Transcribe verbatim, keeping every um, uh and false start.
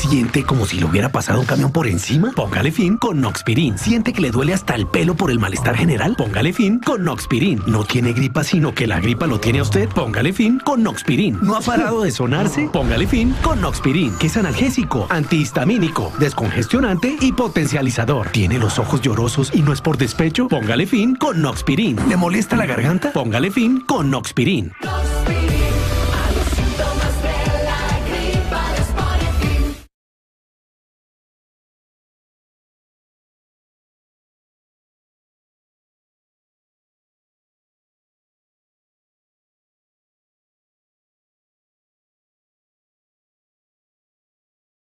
¿Siente como si le hubiera pasado un camión por encima? Póngale fin con Noxpirin. ¿Siente que le duele hasta el pelo por el malestar general? Póngale fin con Noxpirin. ¿No tiene gripa sino que la gripa lo tiene a usted? Póngale fin con Noxpirin. ¿No ha parado de sonarse? Póngale fin con Noxpirin, que es analgésico, antihistamínico, descongestionante y potencializador. ¿Tiene los ojos llorosos y no es por despecho? Póngale fin con Noxpirin. ¿Le molesta la garganta? Póngale fin con Noxpirin.